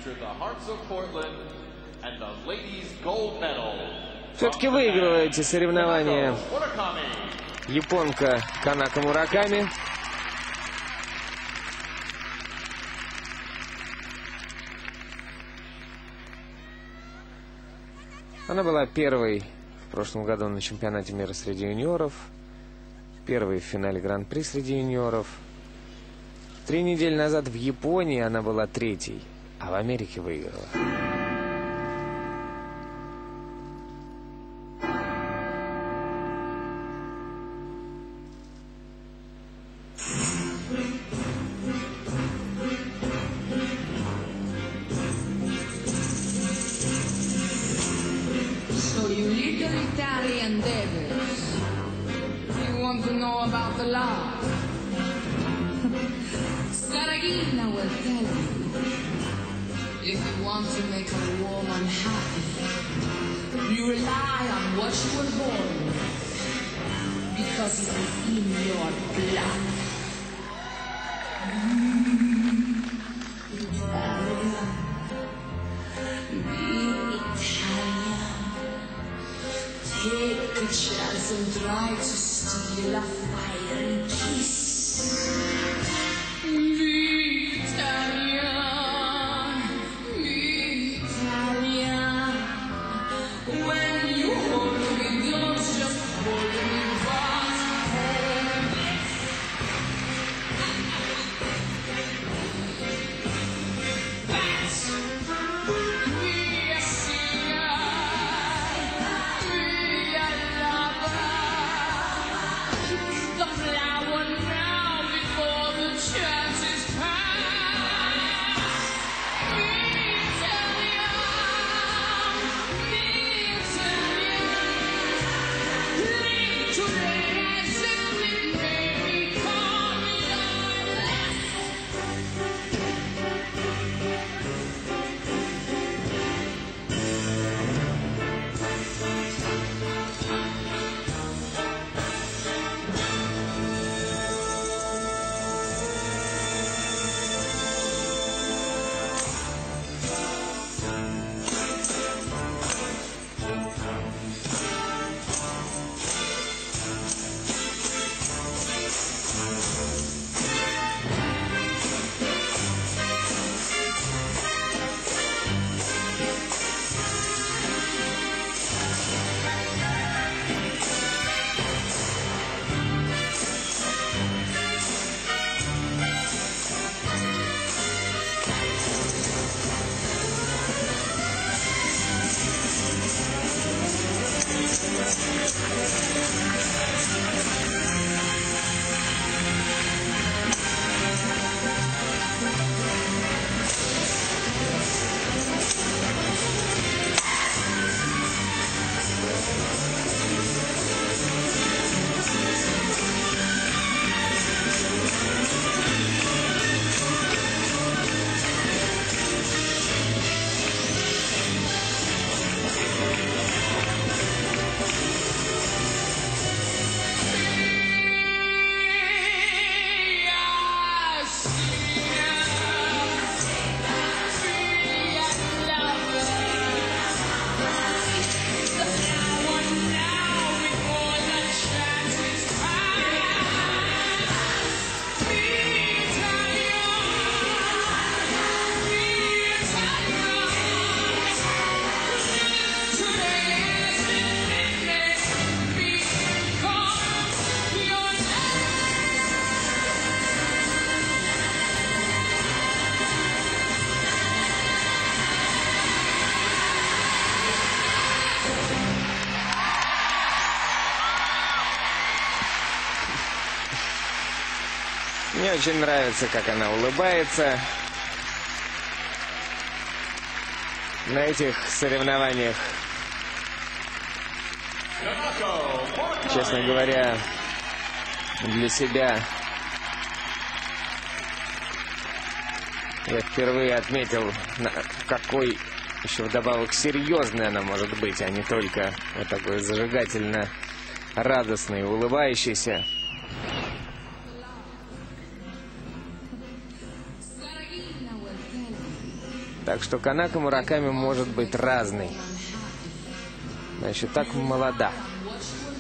Все-таки выигрывает эти соревнования японка Канако Мураками. Она была первой в прошлом году на чемпионате мира среди юниоров, первой в финале Гран-при среди юниоров. 3 недели назад в Японии она была третьей, а в Америке выиграла. Мне очень нравится, как она улыбается на этих соревнованиях. Честно говоря, для себя я впервые отметил, какой еще вдобавок серьезной она может быть, а не только вот такой зажигательно радостной, улыбающейся. Так что Канака Мураками может быть разный. Она еще так молода.